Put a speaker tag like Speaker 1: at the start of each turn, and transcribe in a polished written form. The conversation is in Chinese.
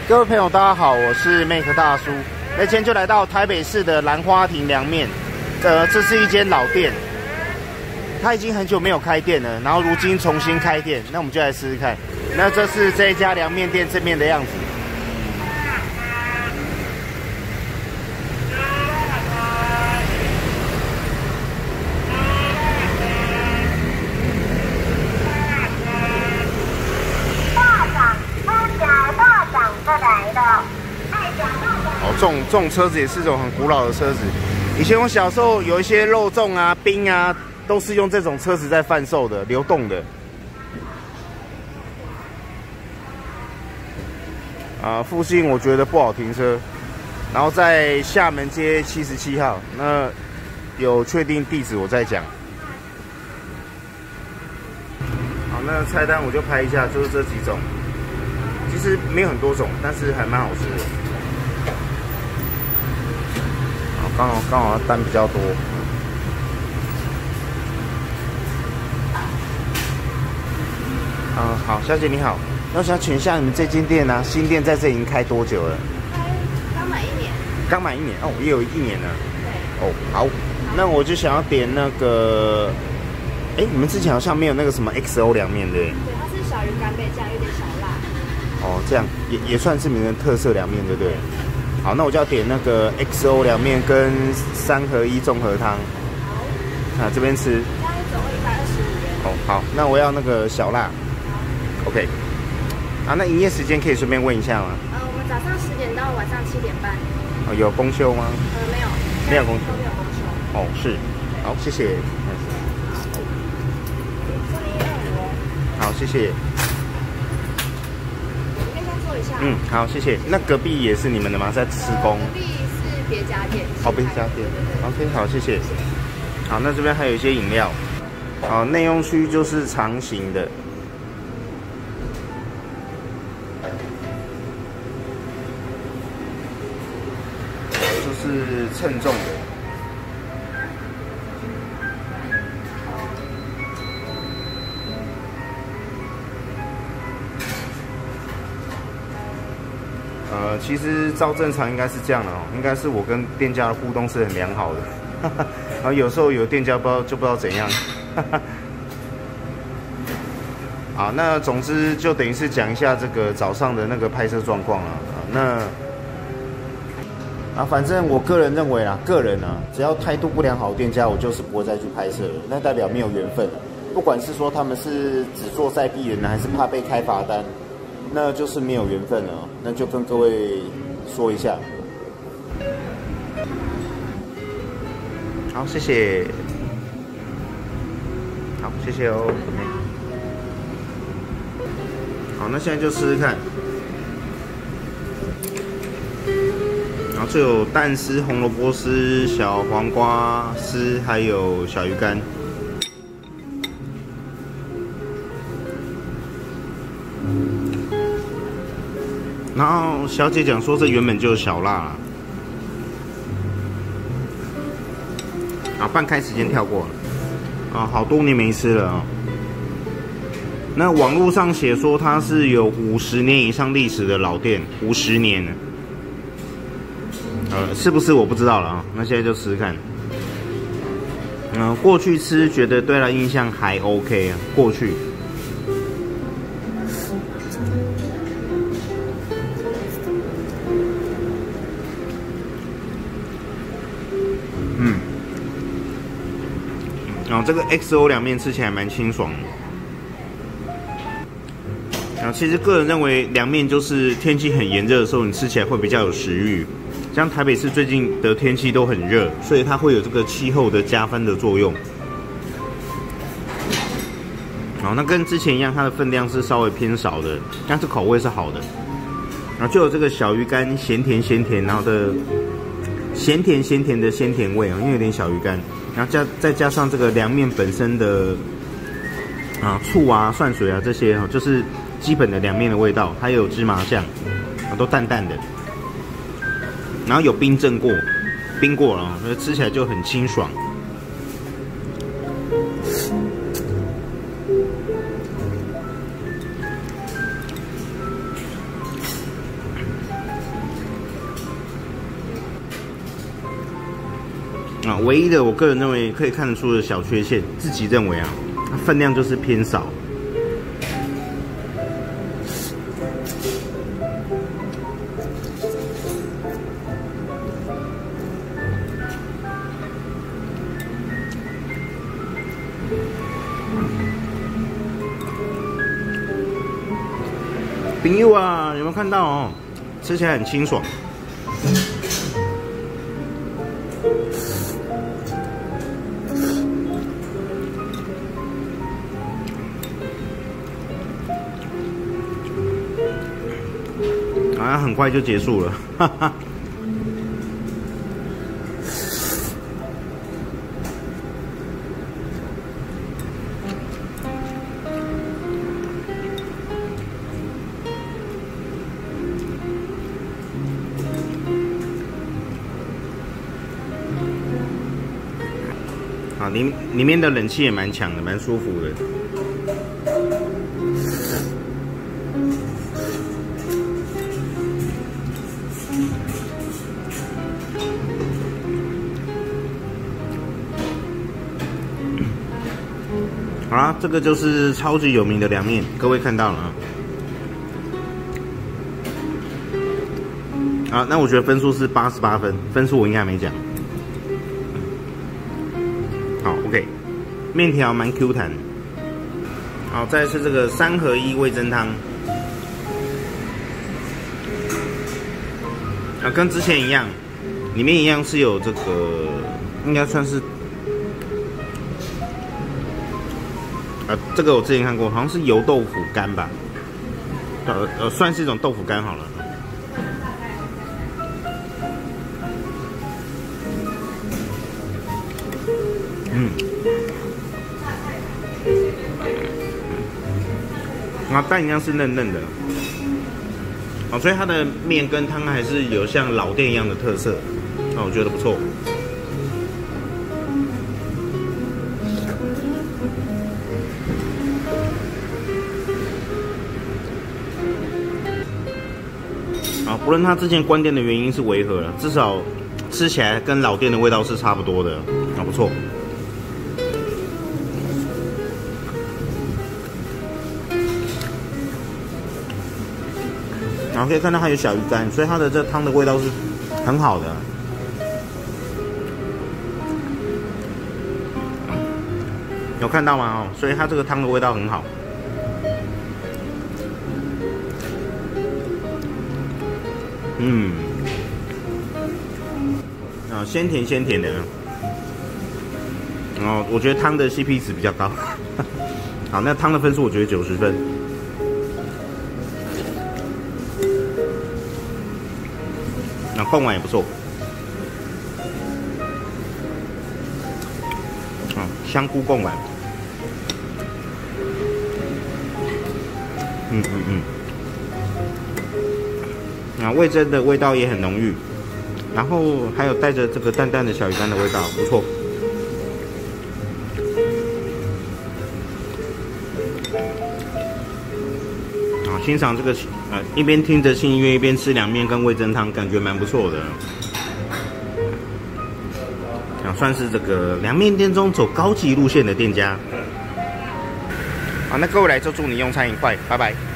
Speaker 1: 各位朋友，大家好，我是 Make 大叔。那今天就来到台北市的兰花亭凉面，这是一间老店，它已经很久没有开店了，然后如今重新开店，那我们就来试试看。那这是这一家凉面店正面的样子。哦，这种车子也是一种很古老的车子。以前我小时候有一些肉粽啊、冰啊，都是用这种车子在贩售的，流动的。附近我觉得不好停车，然后在厦门街77号。那有确定地址我再讲。好，那菜单我就拍一下，就是这几种。其实没有很多种，但是还蛮好吃的。刚好单比较多。好，小姐你好，那我想请问一下，你们这间店呢、新店在这已经开多久了？
Speaker 2: 刚满1年。
Speaker 1: 刚满1年哦，也有1年了。
Speaker 2: 对。
Speaker 1: 哦，好，那我就想要点那个，你们之前好像没有那个什么 XO 凉面对？
Speaker 2: 对，它是小鱼干贝酱，有点小辣。
Speaker 1: 哦，这样也算是你们的特色凉面，对不对？好，那我就要点那个 XO 凉面跟3合1综合汤。好，这边吃。
Speaker 2: 这样总共125元。
Speaker 1: 哦，好，那我要那个小辣。OK。那营业时间可以顺便问一下吗？
Speaker 2: 我们早上10点到晚上7点半。
Speaker 1: 哦，有公休吗？
Speaker 2: 没有。
Speaker 1: 没有公休。
Speaker 2: 都没有公休。
Speaker 1: 哦，是。好，谢谢。好，谢谢。好，谢谢。那隔壁也是你们的吗？在施工？
Speaker 2: 隔壁是别家店。
Speaker 1: 哦，别家店。OK， 好，谢谢。好，那这边还有一些饮料。好，内用区就是长形的。就是称重的。其实照正常应该是这样的哦，应该是我跟店家的互动是很良好的，然后有时候有店家不知道怎样，好，那总之就等于是讲一下这个早上的那个拍摄状况了。反正我个人认为只要态度不良好的店家，我就是不会再去拍摄了，那代表没有缘分。不管是说他们是只做在地人呢，还是怕被开罚单。那就是没有缘分了，那就跟各位说一下。好，谢谢。好，谢谢哦。好，那现在就试试看。然后这有蛋丝、红萝卜丝、小黄瓜丝，还有小鱼干。然后小姐讲说这原本就是小辣啦，半开时间跳过了，好多年没吃了那网络上写说它是有50年以上历史的老店，50年了，是不是我不知道了那现在就试试看。过去吃觉得对它印象还 OK 过去。这个 XO 凉面吃起来蛮清爽的。其实个人认为凉面就是天气很炎热的时候，你吃起来会比较有食欲。像台北市最近的天气都很热，所以它会有这个气候的加分的作用。那跟之前一样，它的分量是稍微偏少的，但是口味是好的。然后就有这个小鱼干咸甜，然后的咸甜的鲜甜味因为有点小鱼干。然后再加上这个凉面本身的醋啊、涮水啊这些就是基本的凉面的味道，还有芝麻酱都淡淡的，然后有冰过了，所以吃起来就很清爽。 啊，唯一的我个人认为可以看得出的小缺陷，自己认为啊，它分量就是偏少。朋友啊，有没有看到哦？吃起来很清爽。好像很快就结束了，哈哈。啊，里面的冷气也蛮强的，蛮舒服的。好啦，这个就是超级有名的凉面，各位看到了啊。好，那我觉得分数是88分，分数我应该还没讲。好 ，OK， 面条蛮 Q 弹。好，再来是这个3合1味噌汤。啊，跟之前一样，里面一样是有这个，应该算是。这个我之前看过，好像是油豆腐干吧，算是一种豆腐干好了。然后蛋一样是嫩嫩的，所以它的面跟汤还是有像老店一样的特色，我觉得不错。不论它之前关店的原因是为何了，至少吃起来跟老店的味道是差不多的，不错。然后可以看到它有小鱼干，所以它的这汤的味道是很好的。有看到吗？所以它这个汤的味道很好。鲜甜鲜甜的，我觉得汤的 CP 值比较高。好，那汤的分数我觉得90分。贡丸也不错。香菇贡丸。味噌的味道也很浓郁。然后还有带着这个淡淡的小鱼干的味道，不错。欣赏这个一边听着轻音乐一边吃凉面跟味噌汤，感觉蛮不错的。算是这个凉面店中走高级路线的店家。好，那各位来就祝你用餐愉快，拜拜。